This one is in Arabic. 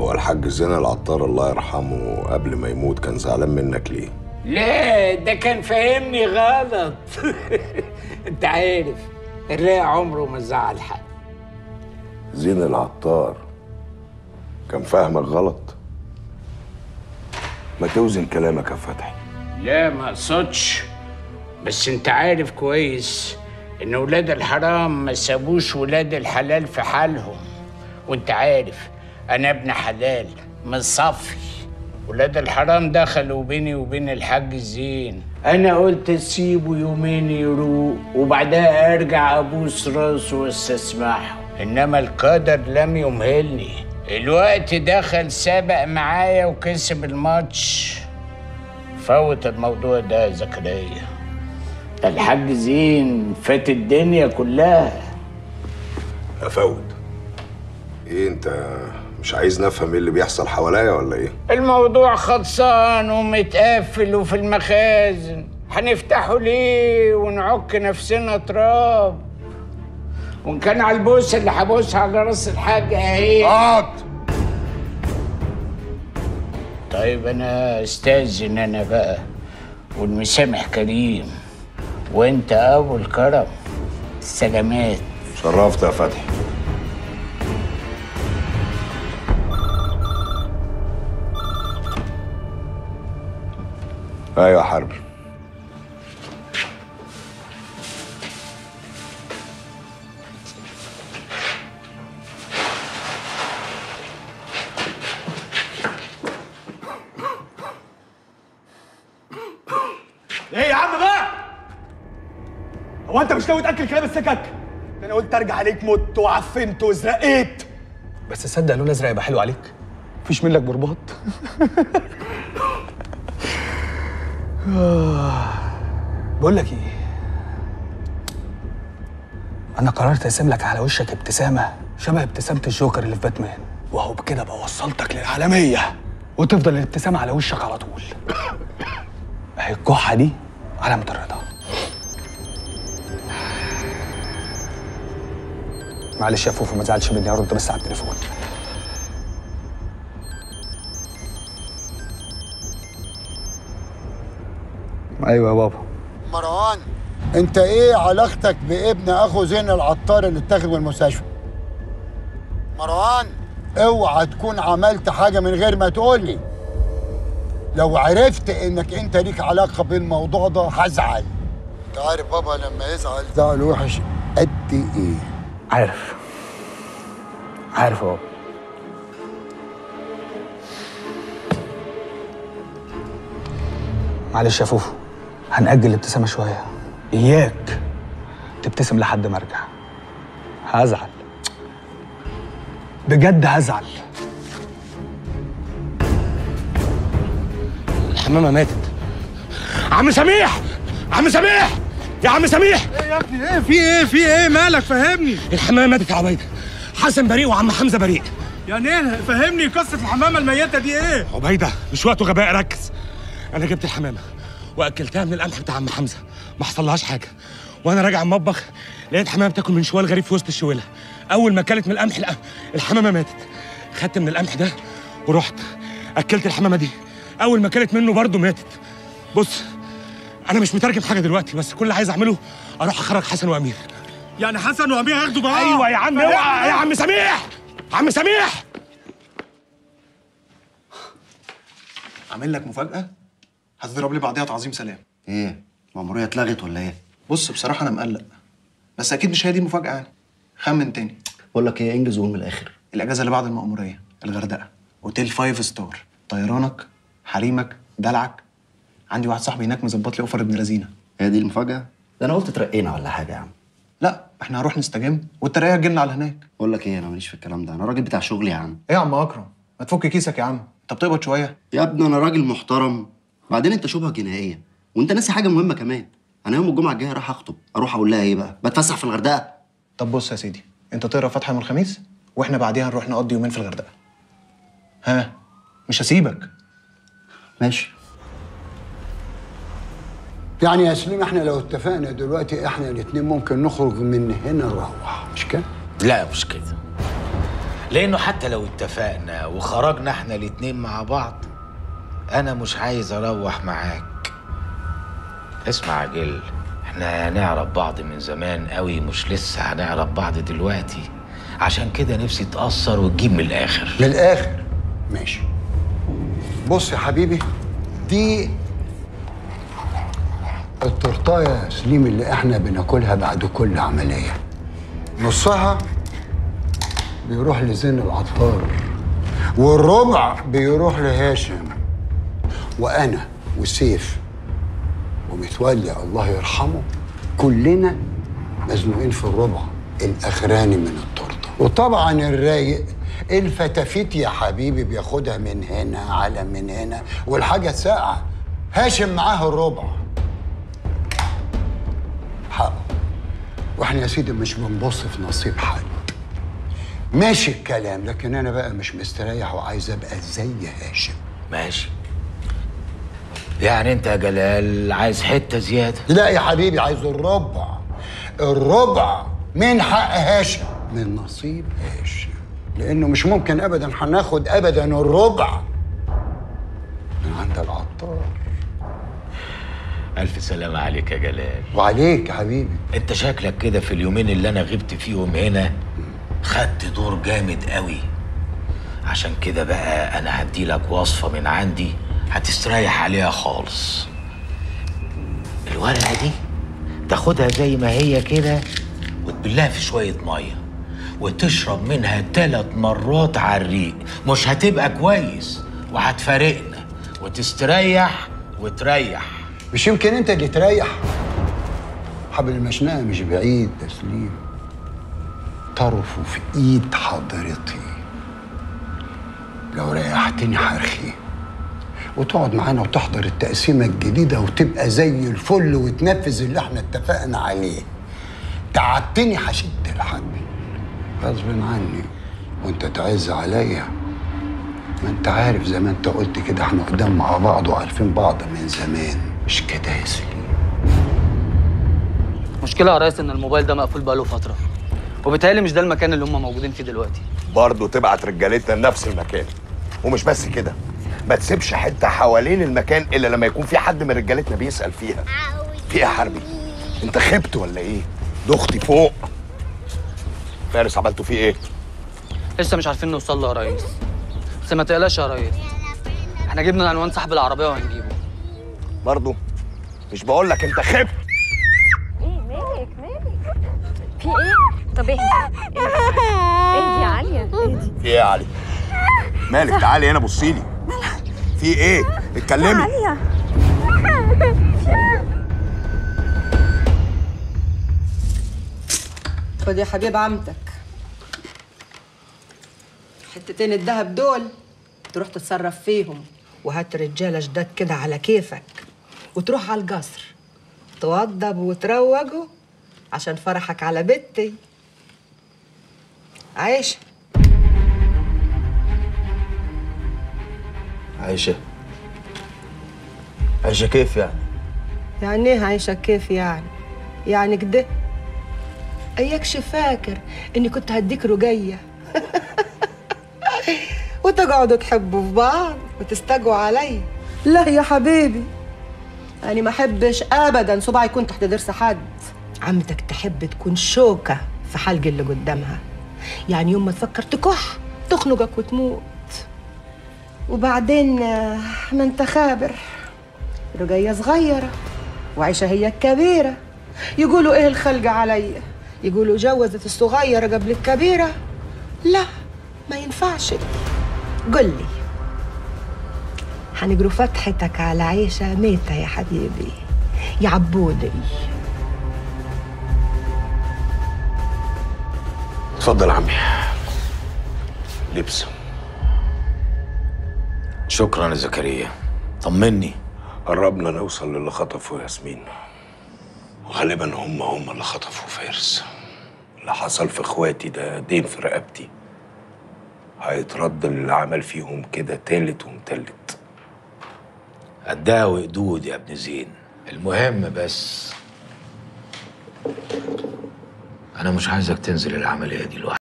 هو الحاج زين العطار الله يرحمه قبل ما يموت كان زعلان منك ليه؟ لا ده كان فاهمني غلط. انت عارف الرايق عمره ما زعل حد. زين العطار كان فاهمك غلط؟ ما توزن كلامك يا فتحي. لا ما اقصدش، بس انت عارف كويس ان ولاد الحرام ما سابوش ولاد الحلال في حالهم، وانت عارف انا ابن حلال مصفي. ولاد الحرام دخلوا بيني وبين الحاج زين، انا قلت اسيبه يومين يروق وبعدها ارجع ابوس راسه واستسمحه، انما القدر لم يمهلني. الوقت دخل سابق معايا وكسب الماتش. فوت الموضوع ده يا زكريا، ده الحاج زين فات الدنيا كلها. افوت ايه؟ انت مش عايز نفهم ايه اللي بيحصل حواليا ولا ايه؟ الموضوع خلصان ومتقفل وفي المخازن، هنفتحه ليه ونعك نفسنا تراب؟ وان كان على البوسه اللي هبوسها على راس الحاج اهي. طيب انا استاذن انا بقى، والمسامح كريم وانت ابو الكرم. السلامات. شرفت يا فتحي. ايوه يا حربي. ايه يا عم بقى؟ هو انت مش ناوي تاكل كلاب السكك؟ ده انا قلت ارجع عليك مت وعفنت وازرقيت. بس تصدق لون ازرق يبقى حلو عليك؟ مفيش منك برباط. بقول لك ايه؟ انا قررت ارسم لك على وشك ابتسامه شبه ابتسامه الجوكر اللي في باتمان، وهو بكده بقى وصلتك للعالميه، وتفضل الابتسامه على وشك على طول. اهي الكحه دي علامه الرضا. معلش يا فوفو ما تزعلش مني، هرد بس على التليفون. ايوه يا بابا. مروان، انت ايه علاقتك بابن اخو زين العطار اللي اتاخد من المستشفى؟ مروان، اوعى تكون عملت حاجه من غير ما تقول لي. لو عرفت انك انت ليك علاقه بالموضوع ده هزعل. انت عارف بابا لما يزعل زعل وحش قد ايه؟ عارف يا بابا. معلش يا فوفو، هنأجل الابتسامة شوية. إياك تبتسم لحد ما أرجع. هزعل بجد، هزعل. الحمامة ماتت. عم سميح! عم سميح! يا عم سميح! ايه يا ابني؟ ايه في ايه مالك؟ فهمني. الحمامة ماتت يا عبيدة. حسن بريء وعم حمزة بريء. يعني ايه؟ فهمني قصة الحمامة الميتة دي ايه؟ عبيدة مش وقته غباء، ركز. أنا جبت الحمامة وأكلتها من القمح بتاع عم حمزة، ما حصلهاش حاجة. وأنا راجع المطبخ لقيت حمامة بتاكل من شوال غريب في وسط الشوالة. أول ما أكلت من القمح الحمامة ماتت. خدت من القمح ده ورحت أكلت الحمامة دي. أول ما أكلت منه برضه ماتت. بص أنا مش مترجم حاجة دلوقتي، بس كل اللي عايز أعمله أروح أخرج حسن وأمير. يعني حسن وأمير هياخدوا بقى؟ أيوه يا عم، اوعى يا عم سميح! عم سميح! عامل لك مفاجأة هتضرب لي بعديها تعظيم سلام. ايه؟ مأمورية اتلغت ولا ايه؟ بص بصراحة أنا مقلق، بس أكيد مش هي دي المفاجأة يعني. خمن تاني. بقول لك ايه، انجز وقول من الآخر. الأجازة اللي بعد المأمورية، الغردقة، أوتيل 5 ستار، طيرانك، حريمك، دلعك. عندي واحد صاحبي هناك مظبط لي أوفر ابن لذينة. هي دي المفاجأة؟ ده أنا قلت ترقينا ولا حاجة يا عم. لا إحنا هنروح نستجم والترقية تجيلنا على هناك. بقول لك ايه، أنا ماليش في الكلام ده، أنا راجل بتاع شغل يا عم. إيه يا عم أكرم؟ ما تفك كيسك يا عم، أنت بتقبض شوية؟ يا ابني أنا راجل محترم، بعدين أنت شبهة جنائية، وأنت ناسي حاجة مهمة كمان. أنا يوم الجمعة الجاية راح أخطب، أروح أقول لها إيه بقى؟ بتفسح في الغردقة؟ طب بص يا سيدي، أنت تقرا فاتحة يوم الخميس وإحنا بعديها نروح نقضي يومين في الغردقة. ها؟ مش هسيبك. ماشي. يعني يا سليم احنا لو اتفقنا دلوقتي احنا الاتنين ممكن نخرج من هنا نروح، مش كده؟ لا مش كده. لانه حتى لو اتفقنا وخرجنا احنا الاتنين مع بعض، انا مش عايز اروح معاك. اسمع يا جل، احنا هنعرف بعض من زمان قوي، مش لسه هنعرف بعض دلوقتي. عشان كده نفسي تأثر وتجيب من الاخر. من الاخر ماشي. بص يا حبيبي، دي التورتايه يا سليم اللي احنا بناكلها بعد كل عمليه. نصها بيروح لزين العطار، والربع بيروح لهاشم، وانا وسيف ومتولي الله يرحمه كلنا مزنوقين في الربع الاخراني من التورته. وطبعا الرايق الفتافيت يا حبيبي بياخدها من هنا على من هنا، والحاجه ساقعه هاشم معاه الربع حقه. واحنا يا سيدي مش بنبص في نصيب حد. ماشي الكلام، لكن انا بقى مش مستريح وعايز ابقى زي هاشم. ماشي. يعني انت يا جلال عايز حته زياده؟ لا يا حبيبي، عايز الربع. الربع من حق هاشم، من نصيب هاشم، لانه مش ممكن ابدا هناخد ابدا الربع من عند العطار. الف سلامه عليك يا جلال. وعليك يا حبيبي. انت شكلك كده في اليومين اللي انا غبت فيهم هنا خدت دور جامد قوي. عشان كده بقى انا هديلك وصفه من عندي هتستريح عليها خالص. الورقه دي تاخدها زي ما هي كده وتبلها في شويه ميه وتشرب منها 3 مرات على الريق. مش هتبقى كويس وهتفارقنا وتستريح وتريح. مش يمكن انت اللي تريح؟ حبل المشنقه مش بعيد يا سليم، طرفه في ايد حضرتي. لو ريحتني هرخي وتقعد معانا وتحضر التقسيمه الجديده وتبقى زي الفل وتنفذ اللي احنا اتفقنا عليه. تعبتني هشد الحبل غصب عني وانت تعز عليا. ما انت عارف زي ما انت قلت كده احنا قدام مع بعض وعارفين بعض من زمان، مش كده يا سليم؟ مشكلة يا ريس ان الموبايل ده مقفول بقاله فترة، وبالتالي مش ده المكان اللي هم موجودين فيه دلوقتي. برضه تبعت رجالتنا لنفس المكان، ومش بس كده، ما تسيبش حته حوالين المكان الا لما يكون في حد من رجالتنا بيسأل فيها. في ايه يا حربي؟ انت خبت ولا ايه؟ دختي فوق. فارس عملتوا فيه ايه؟ لسه مش عارفين نوصل له يا ريس، بس ما تقلقش يا ريس، احنا جبنا عنوان صاحب العربية وهنجيبه. برضه مش بقول لك انت خبت؟ ايه مالك في ايه؟ طب اهدي يا عليا، اهدي. في ايه يا علي؟ مالك؟ تعالي هنا بصيلي. في ايه؟ اتكلمي. عليا خد يا حبيب عمتك حتتين الدهب دول، تروح تتصرف فيهم، وهات رجاله جداد كده على كيفك، وتروح على القصر توضب وتروجوا عشان فرحك على بنتي عايشه. عايشه كيف يعني؟ يعني ايه عايشه كيف يعني؟ يعني كده اياكش فاكر اني كنت هديك رجيه وتقعدوا تحبوا في بعض وتستجوا علي؟ لا يا حبيبي، أنا ما أحبش أبداً صباعي يكون تحت ضرس حد. عمتك تحب تكون شوكة في حلق اللي قدامها، يعني يوم ما تفكر تكح تخنقك وتموت. وبعدين ما أنت خابر، رجية صغيرة وعيشة هي الكبيرة. يقولوا إيه الخلق عليا؟ يقولوا جوزت الصغيرة قبل الكبيرة. لا ما ينفعش. قل لي، هنجروا فتحتك على عيشة ميتة يا حبيبي يا عبودي. اتفضل يا عمي. لبس. شكرا يا زكريا، طمني. قربنا نوصل للي خطفوا ياسمين، وغالبا هم اللي خطفوا فارس. اللي حصل في اخواتي ده دين في رقبتي، هيترد اللي عمل فيهم كده تالت ومتلت. قدها وقدود يا ابن زين. المهم بس انا مش عايزك تنزل العمليه دي لوحدك.